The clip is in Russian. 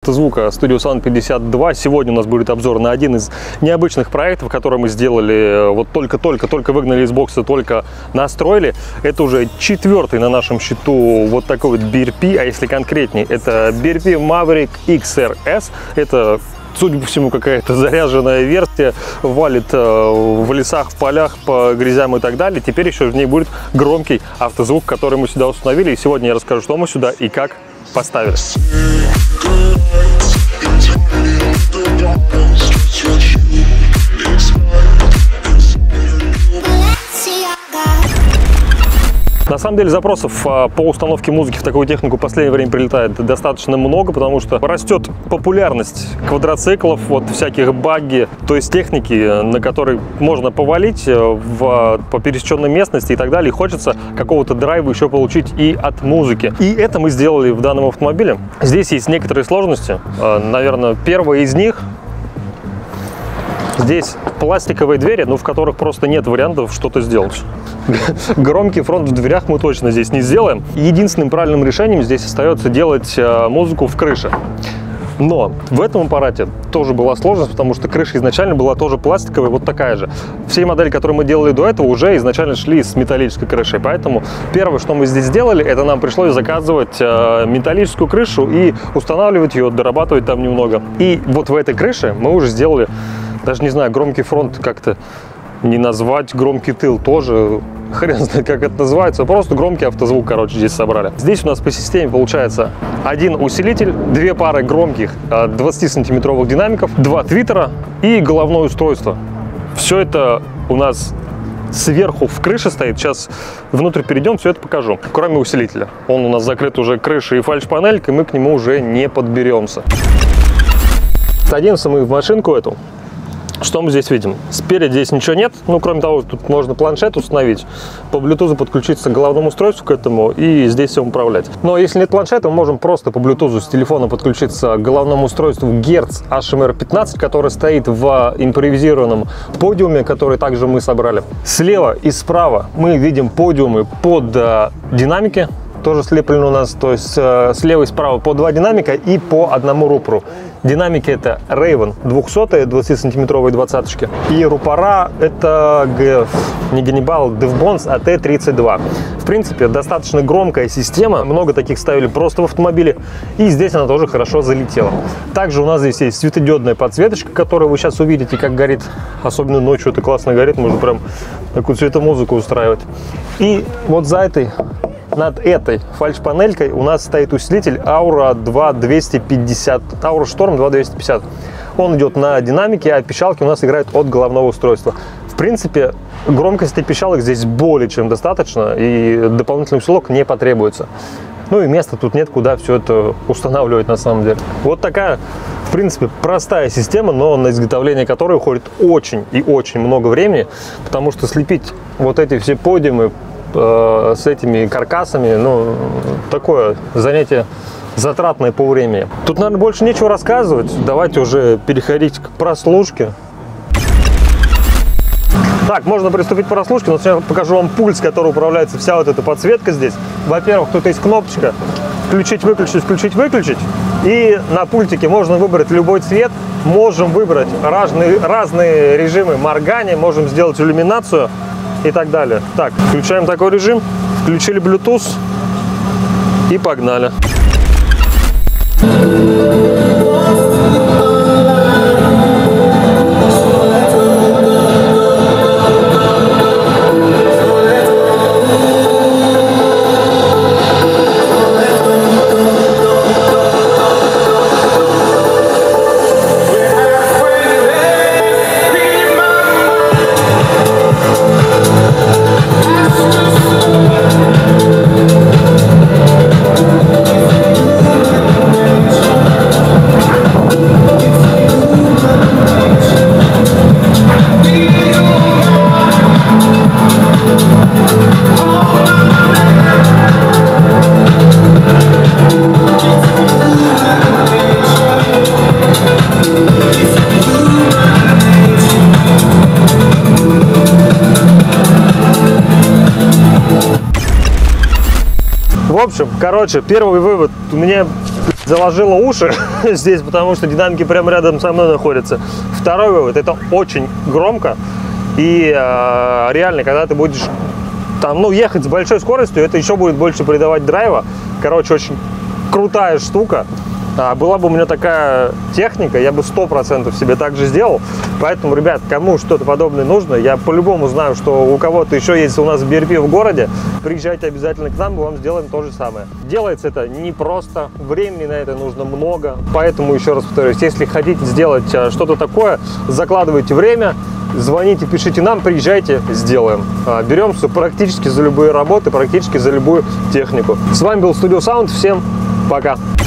автозвука Studio Sound 52. Сегодня у нас будет обзор на один из необычных проектов, который мы сделали, вот только выгнали из бокса, только настроили. Это уже 4-й на нашем счету вот такой вот BRP, а если конкретнее, это BRP Maverick XRS. Это, судя по всему, какая-то заряженная версия, валит в лесах, в полях, по грязям и так далее. Теперь еще в ней будет громкий автозвук, который мы сюда установили. И сегодня я расскажу, что мы сюда и как поставили. На самом деле запросов по установке музыки в такую технику в последнее время прилетает достаточно много, потому что растет популярность квадроциклов, вот всяких багги, то есть техники, на которой можно повалить по пересеченной местности и так далее. И хочется какого-то драйва еще получить и от музыки. И это мы сделали в данном автомобиле. Здесь есть некоторые сложности. Наверное, первая из них. Здесь пластиковые двери, но в которых просто нет вариантов что-то сделать. Громкий фронт в дверях мы точно здесь не сделаем. Единственным правильным решением здесь остается делать музыку в крыше. Но в этом аппарате тоже была сложность, потому что крыша изначально была тоже пластиковая, вот такая же. Все модели, которые мы делали до этого, уже изначально шли с металлической крышей. Поэтому первое, что мы здесь сделали, это нам пришлось заказывать металлическую крышу и устанавливать ее, дорабатывать там немного. И вот в этой крыше мы уже сделали, даже не знаю, громкий фронт как-то не назвать, громкий тыл тоже, хрен знает, как это называется, просто громкий автозвук, короче, здесь собрали. Здесь у нас по системе получается один усилитель, 2 пары громких 20-сантиметровых динамиков, 2 твиттера и головное устройство. Все это у нас сверху в крыше стоит. Сейчас внутрь перейдем, все это покажу. Кроме усилителя. Он у нас закрыт уже крышей и фальш-панелькой, мы к нему уже не подберемся. Садимся мы в машинку эту. Что мы здесь видим? Спереди здесь ничего нет, ну, кроме того, тут можно планшет установить, по Bluetooth подключиться к головному устройству к этому и здесь все управлять. Но если нет планшета, мы можем просто по Bluetooth с телефона подключиться к головному устройству Hertz HMR15, который стоит в импровизированном подиуме, который также мы собрали. Слева и справа мы видим подиумы под динамики. Тоже слеплены у нас, то есть слева и справа по 2 динамика и по одному рупору. Динамики это Raven 200, 20-сантиметровые двадцаточки. И рупора это не Ганнибал, DevBones AT32. В принципе, достаточно громкая система. Много таких ставили просто в автомобиле. И здесь она тоже хорошо залетела. Также у нас здесь есть светодиодная подсветочка, которую вы сейчас увидите, как горит. Особенно ночью это классно горит. Можно прям такую цветомузыку устраивать. И вот за этой... Над этой фальш-панелькой у нас стоит усилитель Aura 2250, Aura Storm 2250. Он идет на динамике, а пищалки у нас играют от головного устройства. В принципе, громкости пищалок здесь более чем достаточно, и дополнительный усилок не потребуется. Ну и места тут нет, куда все это устанавливать на самом деле. Вот такая, в принципе, простая система, но на изготовление которой уходит очень и очень много времени, потому что слепить вот эти все подиумы с этими каркасами, ну, такое занятие затратное по времени. Тут, наверное, больше нечего рассказывать. Давайте уже переходить к прослушке. Так, можно приступить к прослушке, но сначала покажу вам пульт, с которого управляется вся вот эта подсветка здесь. Во-первых, тут есть кнопочка включить-выключить, включить-выключить. И на пультике можно выбрать любой цвет. Можем выбрать разные режимы моргания, можем сделать иллюминацию и так далее. Так, включаем такой режим, включили Bluetooth и погнали. В общем, короче, первый вывод. У меня Заложила уши здесь, потому что динамики прямо рядом со мной находятся. Второй вывод, это очень громко. И реально, когда ты будешь там, ну, ехать с большой скоростью, это еще будет больше придавать драйва. Короче, очень крутая штука. Была бы у меня такая техника, я бы 100% себе так же сделал. Поэтому, ребят, кому что-то подобное нужно, я по-любому знаю, что у кого-то еще есть у нас BRP в городе, приезжайте обязательно к нам, мы вам сделаем то же самое. Делается это непросто, времени на это нужно много. Поэтому, еще раз повторюсь, если хотите сделать что-то такое, закладывайте время, звоните, пишите нам, приезжайте, сделаем. Беремся практически за любые работы, практически за любую технику. С вами был Studio Sound, всем пока!